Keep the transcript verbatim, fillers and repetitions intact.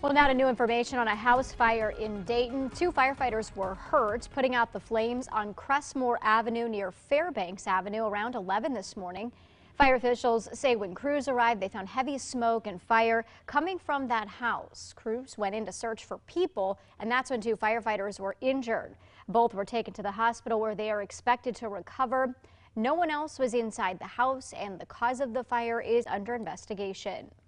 Well, now to new information on a house fire in Dayton. Two firefighters were hurt putting out the flames on Crestmore Avenue near Fairbanks Avenue around eleven this morning. Fire officials say when crews arrived, they found heavy smoke and fire coming from that house. Crews went in to search for people, and that's when two firefighters were injured. Both were taken to the hospital where they are expected to recover. No one else was inside the house, and the cause of the fire is under investigation.